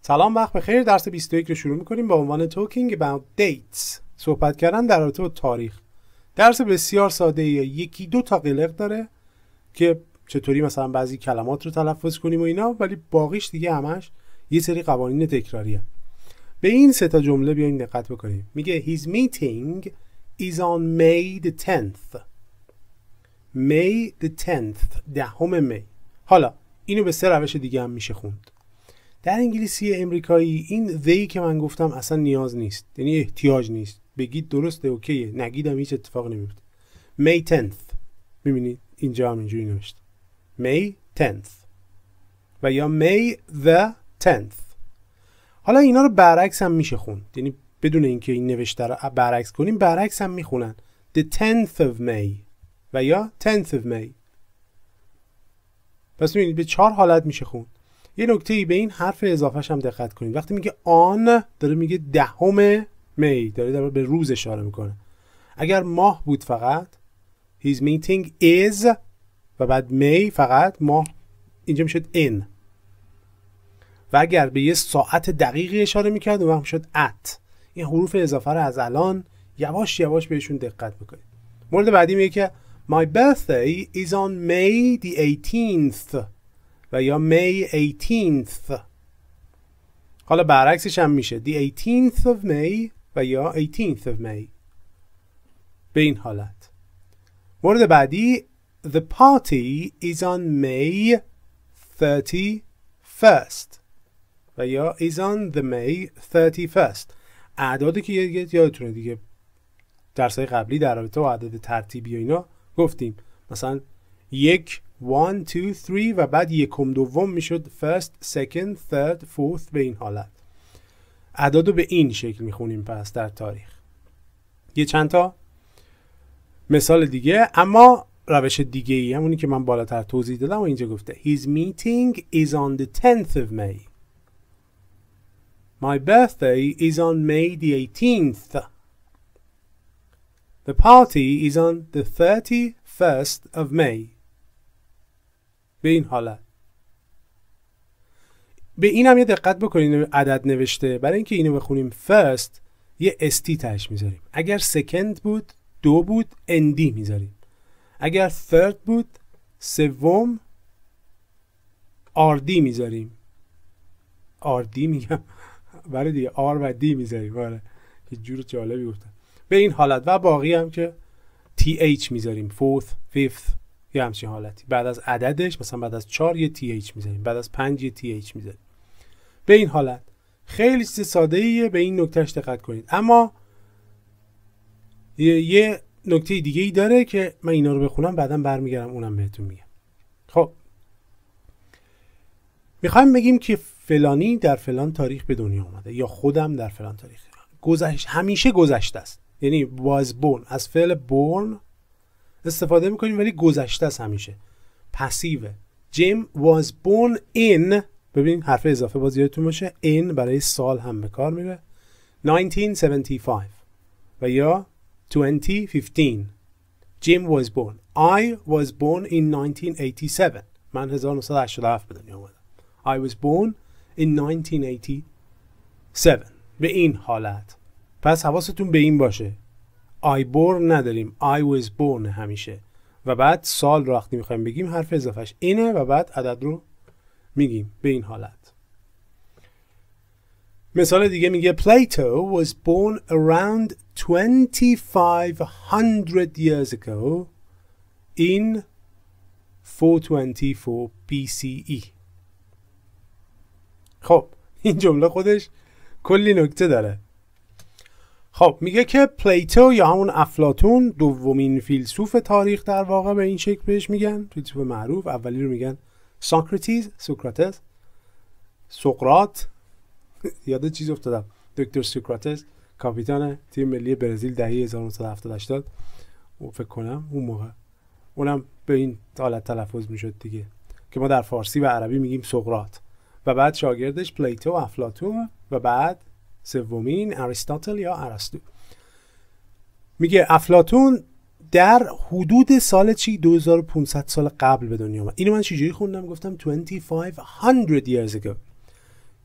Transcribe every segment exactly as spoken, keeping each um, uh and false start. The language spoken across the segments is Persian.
سلام، وقت بخیر. درس بیست و یک رو شروع میکنیم با عنوان Talking about dates. صحبت کردن در رابطه با تاریخ. درس بسیار ساده ایه. یکی دو تا قلق داره که چطوری مثلا بعضی کلمات رو تلفظ کنیم و اینا، ولی باقیش دیگه همش یه سری قوانین تکراریه. به این سه تا جمله بیاین دقت بکنیم. میگه his meeting is on May the tenth. May the tenth، دهم می. حالا اینو به سه روش دیگه هم میشه خوند. در انگلیسی امریکایی این they که من گفتم اصلا نیاز نیست، یعنی احتیاج نیست. بگید درسته اوکیه، نگیدم هیچ اتفاق نمیفته. May tenth، میبینید اینجا هم اینجوری نوشته May tenth و یا May the tenth. حالا اینا رو برعکس هم میشه خوند، یعنی بدون اینکه این نوشته رو برعکس کنیم برعکس هم میخونن the tenth of May و یا tenth of May. پس میبینید به چهار حالت میشه خوند. یه نکته به این حرف اضافهش هم دقت کنید. وقتی میگه آن داره میگه دهم می، داره, داره به روز اشاره میکنه. اگر ماه بود فقط his meeting is و بعد می فقط ماه، اینجا میشد in. و اگر به یه ساعت دقیقی اشاره میکرد اون وقت میشد at. این حروف اضافه رو از الان یواش یواش بهشون دقت بکنید. مورد بعدی میگه که my birthday is on May the eighteenth و یا May eighteenth. حالا برعکسش هم میشه the eighteenth of May و یا eighteenth of May. به این حالت. مورد بعدی the party is on May thirty-first و یا is on the May thirty-first. اعدادی که یادتونه دیگه درسای قبلی در رابطه با اعداد ترتیبی و اینا گفتیم، مثلا یک one, two, three و بعد یکم دوم میشد first, second, third, fourth. به این حالت اعدادو به این شکل میخونیم پس در تاریخ. یه چند تا مثال دیگه، اما روش دیگه ای همونی که من بالاتر توضیح دادم و اینجا گفته his meeting is on the tenth of May. My birthday is on May the eighteenth. The party is on the thirty-first of May. به این حالت. به این هم یه دقت بکنین عدد نوشته، برای اینکه اینو بخونیم first یه استی تاش میذاریم. اگر second بود، دو بود، اندی میذاریم. اگر third بود، سوم آردی میذاریم. آردی میگم برای دیگه آر و دی میذاریم. آره یه جور جالبی گفتم. به این حالت و باقی هم که تی اچ میذاریم. fourth, fifth یه همچین حالتی. بعد از عددش مثلا بعد از چهار یه تی اچ میذاریم، بعد از پنج یه تی اچ میذاریم. به این حالت خیلی چیز ساده ایه، به این نکتهش دقت کنید. اما یه, یه نکته دیگه ای داره که من اینا رو بخونم بعدم برمیگردم اونم بهتون میگم. خب میخوایم بگیم که فلانی در فلان تاریخ به دنیا آمده یا خودم در فلان تاریخ. گذشت همیشه گذشته است، یعنی was born از فعل born استفاده میکنیم ولی گذشته است همیشه. پسیوه. Jim was born in، ببین حرف اضافه باز یادتون باشه in برای سال هم به کار میره. nineteen seventy-five و یا twenty fifteen. Jim was born. I was born in nineteen eighty-seven. من هزار و نهصد و هشتاد و هفت به دنیا آمدم. I was born in nineteen eighty-seven. به این حالت. پس حواستون به این باشه. I born نداریم. I was born همیشه. و بعد سال رو وقتی میخوایم بگیم حرف اضافهش اینه و بعد عدد رو میگیم به این حالت. مثال دیگه میگه Plato was born around twenty-five hundred years ago in four twenty-four بی سی ای. خب این جمله خودش کلی نکته داره. خب میگه که پلیتو یا همون افلاطون دومین فیلسوف تاریخ در واقع به این شکل بهش میگن، فیلسوف معروف. اولی رو میگن سوکراتیس، سوکراتس، سقراط. یاد چیز افتادم، دکتر سوکراتس کاپیتان تیم ملی برزیل دهه هزار و نهصد و هفتاد هشتاد فکر کنم اون موقع، اونم به این حالت تلفظ میشد دیگه که ما در فارسی و عربی میگیم سقراط. و بعد شاگردش پلیتو و افلاطون و بعد سومین اریستاتل یا ارسطو. میگه افلاطون در حدود سال چی دو هزار و پانصد سال قبل به دنیا آمد. اینو من چجوری خوندم؟ گفتم twenty-five hundred years ago.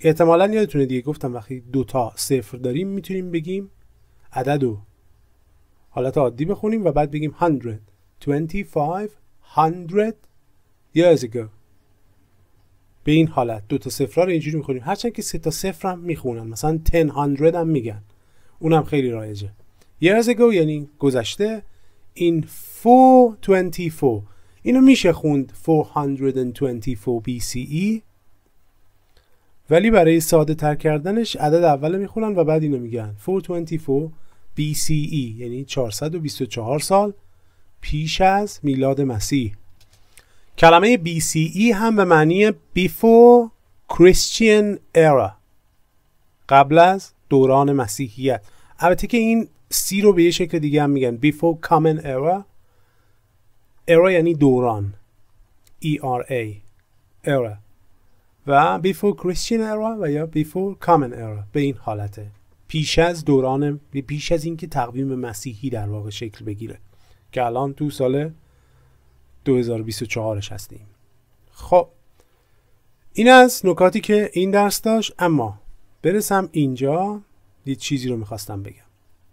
احتمالاً یادتونه دیگه گفتم وقتی دو تا صفر داریم میتونیم بگیم عدد رو حالت عادی بخونیم و بعد بگیم hundred twenty-five hundred years ago. به این حالت دو تا صفرها رو اینجوری میخونیم، هرچند که سه تا صفر هم میخونن، مثلا ten hundred هم میگن، اونم خیلی رایجه. years ago یعنی گذشته. in four twenty-four اینو میشه خوند four twenty-four بی سی ای، ولی برای ساده تر کردنش عدد اول میخونن و بعد اینو میگن four twenty-four بی سی ای یعنی چهارصد و بیست و چهار سال پیش از میلاد مسیح. کلمه بی سی ای هم به معنی before Christian era، قبل از دوران مسیحیت. البته که این سی رو به یه شکل دیگه هم میگن before common era. era یعنی دوران، ای آر ای era، و before Christian era و یا before common era به این حالته، پیش از دوران، پیش از اینکه تقویم مسیحی در واقع شکل بگیره که الان تو سال دو هزار و بیست و چهار هستیم. خب این از نکاتی که این درس داشت. اما برسم اینجا یه چیزی رو میخواستم بگم.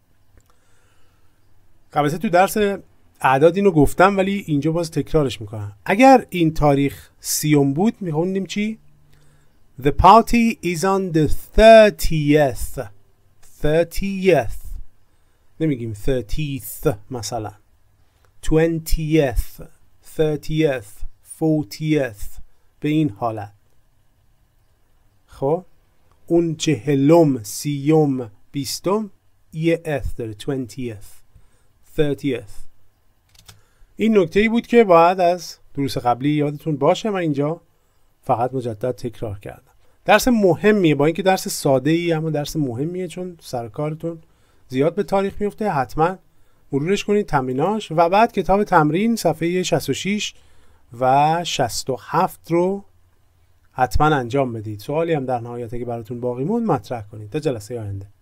البته تو درس اعداد اینو گفتم ولی اینجا باز تکرارش میکنم. اگر این تاریخ سیوم بود میخوندیم چی؟ The party is on the thirtieth. thirtieth نمیگیم thirtieth مثلا. twentieth thirtieth fortieth به این حالت. خب اون چهلم سیوم بیستم یه اث داره، twentieth thirtieth. این نکته ای بود که باید از دروس قبلی یادتون باشه. من اینجا فقط مجدد تکرار کردم. درس مهمیه، با اینکه درس ساده ای اما درس مهمیه، چون سرکارتون زیاد به تاریخ میفته. حتما مرورش کنید تمریناش و بعد کتاب تمرین صفحه شصت و شش و شصت و هفت رو حتما انجام بدید. سوالی هم در نهایت اگه براتون باقی موند مطرح کنید. تا جلسه آینده.